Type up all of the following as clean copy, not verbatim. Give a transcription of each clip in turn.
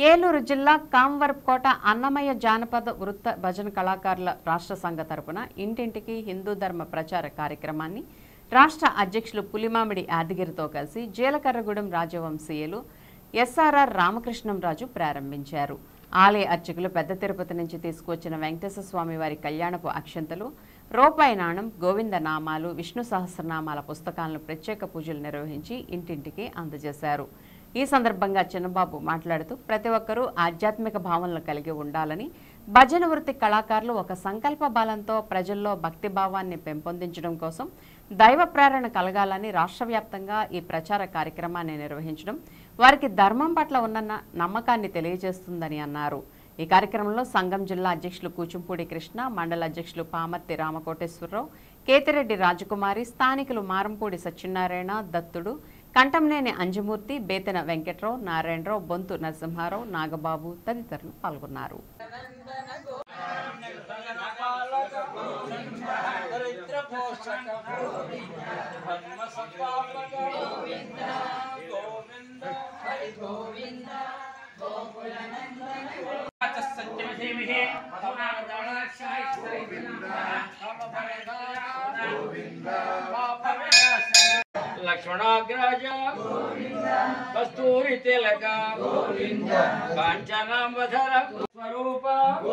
ఏలూరు జిల్లా కాంవర్కోట అన్నమయ్య జానపద వృత్త భజన కళాకారుల రాష్ట్ర సంఘ తరపున ఇంటింటికి హిందూ ధర్మ ప్రచార కార్యక్రమాన్ని రాష్ట్ర అధ్యక్షులు పులిమామిడి యాదగిరితో కలిసి జీలకర్రగూడెం రాజవంశీయులు ఎస్ఆర్ఆర్ రామకృష్ణంరాజు ప్రారంభించారు. ఆలయ అర్చకులు పెద్ద తిరుపతి నుంచి తీసుకువచ్చిన వెంకటేశ్వర స్వామి వారి కళ్యాణపు అక్షంతలు, రూపాయి నాణం, గోవింద నామాలు, విష్ణు సహస్రనామాల పుస్తకాలను ప్రత్యేక పూజలు నిర్వహించి ఇంటింటికి అందజేశారు. ఈ సందర్భంగా చిన్నబాబు మాట్లాడుతూ ప్రతి ఒక్కరూ ఆధ్యాత్మిక భావనలు కలిగి ఉండాలని, భజన వృత్తి కళాకారులు ఒక సంకల్ప బలంతో ప్రజల్లో భక్తి భావాన్ని పెంపొందించడం కోసం దైవ ప్రేరణ కలగాలని రాష్ట్ర వ్యాప్తంగా ఈ ప్రచార కార్యక్రమాన్ని నిర్వహించడం వారికి ధర్మం పట్ల ఉన్న నమ్మకాన్ని తెలియజేస్తుందని అన్నారు. ఈ కార్యక్రమంలో సంఘం జిల్లా అధ్యక్షులు కూచుంపూడి కృష్ణ, మండల అధ్యక్షులు పామర్తి రామకోటేశ్వరరావు, కేతిరెడ్డి రాజకుమారి, స్థానికులు మారంపూడి సత్యనారాయణ, దత్తుడు, కంటంనేని అంజమూర్తి, బేతెన వెంకట్రావు, నారాయణరావు, బొంతు నరసింహారావు, నాగబాబు తదితరులు పాల్గొన్నారు. लक्ष्मणाग्रज कस्तूरी तिलक कांचनांबधर स्वरूप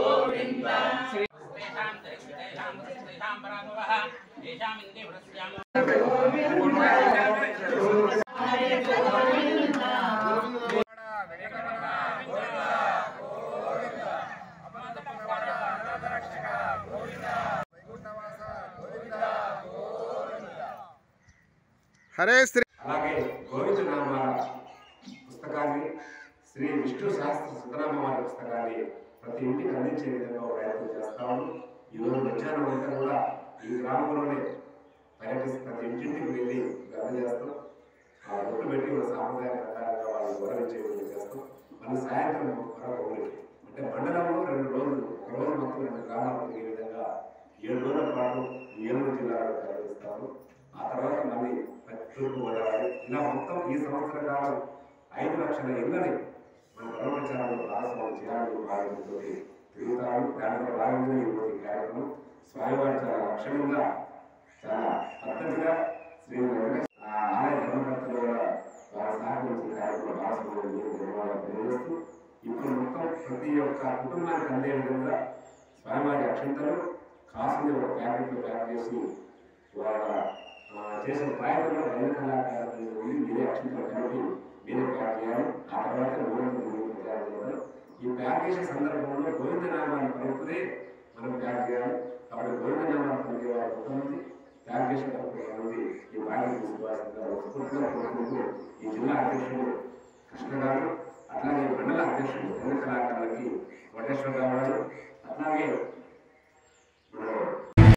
హరే శ్రీ అలాగే గోవింద నామాల పుస్తకాన్ని, శ్రీ విష్ణు సహస్ర సుందరామ వారి పుస్తకాన్ని ప్రతి ఇంటికి అందించే విధంగా ప్రయత్నం చేస్తాము. ఈరోజు మధ్యాహ్నం అంతా కూడా ఈ గ్రామంలోనే పర్యటిస్తూ ప్రతి ఇంటింటికి వెళ్ళి అందజేస్తాం. ఆ రొట్టు పెట్టి మన సాంప్రదాయ ప్రకారంగా వాళ్ళు గౌరవించే విధంగా చేస్తాం. మళ్ళీ సాయంత్రం మరొక ఊరికి అంటే మండలంలో 2 రోజులు, ఒక రోజు మొత్తం 2 గ్రామాలు తిరిగే విధంగా 7 రోజుల పాటు ఏలూరు జిల్లాలో పర్యటిస్తాము. ఆ తర్వాత మళ్ళీ తూర్పు గోదావరి, ఇలా మొత్తం ఈ సంవత్సర కాలం 5 లక్షల ఇళ్ళని మన ధర్మప్రచారంలో భాగస్వామ్యం చేయాలని భాగంతో తిరుగుతారు. దాంట్లో భాగంగా ఈరోజు ఈ కార్యక్రమం స్వామివారు చాలా లక్షణంగా, చాలా పద్ధతిగా శ్రీ ఆలయ ధర్మకర్తలు కూడా వారి సహకరించి కార్యక్రమం భాగస్వామ్యం ధన్యవాదాలు తెలియజేస్తూ, ఇప్పుడు మొత్తం ప్రతి ఒక్క కుటుంబానికి అందే విధంగా స్వామివారి అక్షంతలు కాసుని ఒక ప్యాకెట్లో ప్యాక్ చేసి వాళ్ళ చేసిన ప్రయత్నంలో రైతు కళాకారులు మీరే అక్షంతలు కలిపి మీరే ప్యాక్ చేయాలి. ఆ తర్వాత చేయాలి. ఈ ప్యాక్ చేసే సందర్భంలో గోవిందనామాన్ని పలుకుతే మనం ప్యాక్ చేయాలి. కాబట్టి గోవిందనామాన్ని పలికే వారు కొంతమంది, ప్యాక్ చేసేటప్పుడు కొంతమంది ఈ బాధ్యత తీసుకోవాల్సిందిగా కోరుకుంటూ ఈ జిల్లా అధ్యక్షుడు కృష్ణ గారు, అట్లాగే మండల అధ్యక్షుడు రైతు కళాకారులకి కోటేశ్వరరావు గారు, అట్లాగే మన